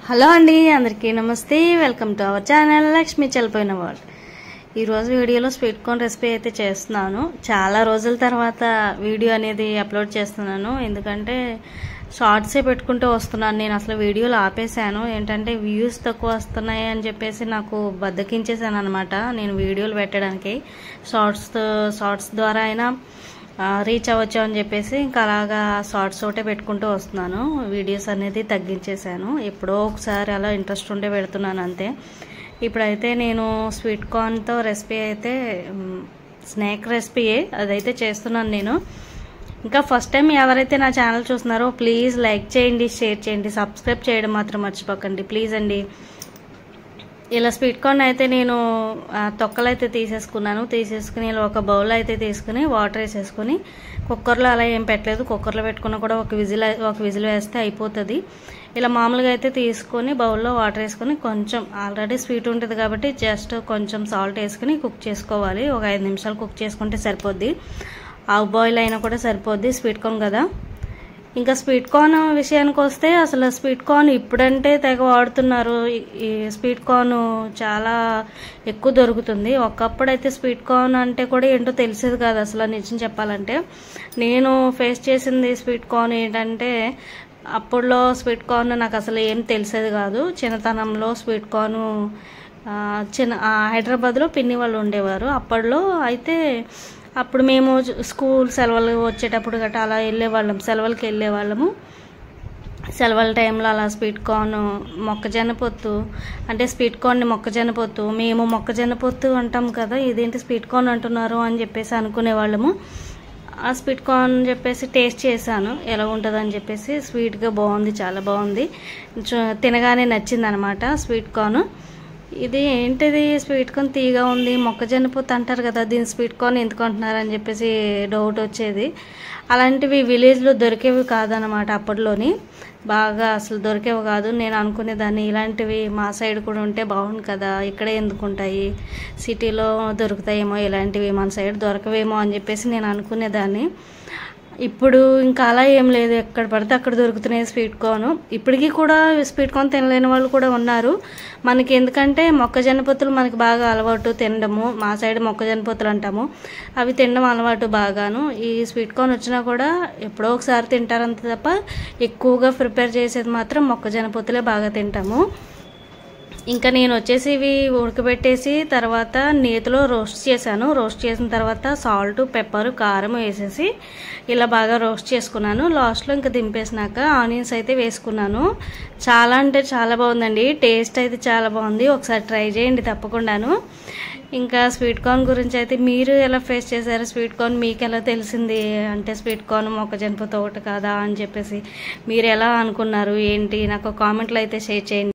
Hello అండి, అందరికీ నమస్తే. Welcome to our channel Lakshmi చల్లిపోయిన వరల్డ్. ఈరోజు వీడియోలో స్వీట్ కార్న్ రెసిపీ అయితే చేస్తున్నాను. చాలా రోజుల తర్వాత వీడియో అనేది అప్లోడ్ చేస్తున్నాను. ఎందుకంటే షార్ట్సే పెట్టుకుంటూ వస్తున్నాను. నేను అసలు వీడియోలు ఆపేశాను. ఏంటంటే వ్యూస్ తక్కువ వస్తున్నాయి అని చెప్పేసి నాకు బద్దకించేసాను అనమాట. నేను వీడియోలు పెట్టడానికి షార్ట్స్ ద్వారా అయినా రీచ్ అవ్వచ్చు అని చెప్పేసి ఇంకా అలాగా షార్ట్స్ ఒకటే పెట్టుకుంటూ వస్తున్నాను. వీడియోస్ అనేది తగ్గించేశాను. ఎప్పుడో ఒకసారి అలా ఇంట్రెస్ట్ ఉంటే పెడుతున్నాను అంతే. ఇప్పుడైతే నేను స్వీట్ కార్న్తో రెసిపీ అయితే స్నాక్ రెసిపీయే అదైతే చేస్తున్నాను నేను. ఇంకా ఫస్ట్ టైం ఎవరైతే నా ఛానల్ చూస్తున్నారో ప్లీజ్ లైక్ చేయండి, షేర్ చేయండి, సబ్స్క్రైబ్ చేయడం మాత్రం మర్చిపోకండి ప్లీజ్ అండి. ఇలా స్వీట్ కార్న్ అయితే నేను తొక్కలు అయితే తీసేసుకుని ఇలా ఒక బౌల్ అయితే తీసుకుని వాటర్ వేసేసుకుని కుక్కర్లో అలా ఏం పెట్టలేదు. కుక్కర్లో పెట్టుకున్నా కూడా ఒక విజిల్ వేస్తే అయిపోతుంది. ఇలా మామూలుగా అయితే తీసుకొని బౌల్లో వాటర్ వేసుకొని కొంచెం ఆల్రెడీ స్వీట్ ఉంటుంది కాబట్టి జస్ట్ కొంచెం సాల్ట్ వేసుకుని కుక్ చేసుకోవాలి. ఒక 5 నిమిషాలు కుక్ చేసుకుంటే సరిపోద్ది. హాఫ్ బాయిల్ అయినా కూడా సరిపోద్ది, స్వీట్ కార్న్ కదా. ఇంకా స్వీట్ కార్న్ విషయానికి వస్తే అసలు స్వీట్ కార్న్ ఇప్పుడంటే తెగ వాడుతున్నారు. ఈ స్వీట్ కార్న్ చాలా ఎక్కువ దొరుకుతుంది. ఒకప్పుడైతే స్వీట్ కార్న్ అంటే కూడా ఏంటో తెలిసేది కాదు అసలు, నిజం చెప్పాలంటే. నేను ఫేస్ చేసింది స్వీట్ కార్న్ ఏంటంటే అప్పుడులో స్వీట్ కార్న్ నాకు అసలు ఏం తెలిసేది కాదు. చిన్నతనంలో స్వీట్ కార్న్ హైదరాబాద్లో పిన్ని వాళ్ళు ఉండేవారు అప్పట్లో. అయితే అప్పుడు మేము స్కూల్ సెలవులు వచ్చేటప్పుడు గట్రా అలా సెలవులకి వెళ్ళేవాళ్ళము. సెలవుల టైంలో అలా స్వీట్ కార్న్ మొక్కజొన్న పొత్తు అంటే స్వీట్ కార్న్ని మొక్కజొన్న పొత్తు, మేము మొక్కజొన్న పొత్తు అంటాం కదా, ఇదేంటి స్వీట్ కార్న్ అంటున్నారు అని చెప్పేసి అనుకునేవాళ్ళము. ఆ స్వీట్ కార్న్ చెప్పేసి టేస్ట్ చేశాను ఎలా ఉంటుందని చెప్పేసి. స్వీట్గా బాగుంది, చాలా బాగుంది, తినగానే నచ్చింది అనమాట స్వీట్ కార్న్. ఇది ఏంటిది స్వీట్ కార్న్ తీగా ఉంది, మొక్కజొన్న పొత్తు అంటారు కదా, దీని స్వీట్ కార్న్ ఎందుకు అంటున్నారు అని చెప్పేసి డౌట్ వచ్చేది. అలాంటివి విలేజ్లో దొరికేవి కాదనమాట అప్పట్లోని, బాగా అసలు దొరికేవి కాదు. నేను అనుకునేదాన్ని ఇలాంటివి మా సైడ్ కూడా ఉంటే బాగుంది కదా, ఇక్కడే ఎందుకు ఉంటాయి, సిటీలో దొరుకుతాయేమో ఇలాంటివి, మన సైడ్ దొరకవేమో అని చెప్పేసి నేను అనుకునేదాన్ని. ఇప్పుడు ఇంకా అలా ఏం లేదు, ఎక్కడ పడితే అక్కడ దొరుకుతున్నాయి స్వీట్ కార్న్. ఇప్పటికీ కూడా స్వీట్ కార్న్ తినలేని వాళ్ళు కూడా ఉన్నారు. మనకి ఎందుకంటే మొక్కజొన్న పొత్తులు మనకి బాగా అలవాటు తినడము, మా సైడ్ మొక్కజొన్న పొత్తులు అంటాము, అవి తినడం అలవాటు బాగాను. ఈ స్వీట్ కార్న్ వచ్చినా కూడా ఎప్పుడో ఒకసారి తింటారంత తప్ప ఎక్కువగా ప్రిపేర్ చేసేది మాత్రం మొక్కజొన్న పొత్తులే బాగా తింటాము. ఇంకా నేను వచ్చేసి ఇవి ఉడకబెట్టేసి తర్వాత నేతిలో రోస్ట్ చేశాను. రోస్ట్ చేసిన తర్వాత సాల్ట్, పెప్పర్, కారం వేసేసి ఇలా బాగా రోస్ట్ చేసుకున్నాను. లాస్ట్లో ఇంకా దింపేసినాక ఆనియన్స్ అయితే వేసుకున్నాను. చాలా అంటే చాలా బాగుందండి, టేస్ట్ అయితే చాలా బాగుంది. ఒకసారి ట్రై చేయండి తప్పకుండాను. ఇంకా స్వీట్ కార్న్ గురించి అయితే మీరు ఎలా ఫేస్ చేశారు, స్వీట్ కార్న్ మీకు ఎలా తెలిసింది అంటే స్వీట్ కార్న్ మొక్కజొన్న పొత్తు ఒకటి కాదా అని చెప్పేసి మీరు ఎలా అనుకున్నారు ఏంటి, నాకు కామెంట్లో అయితే షేర్ చేయండి.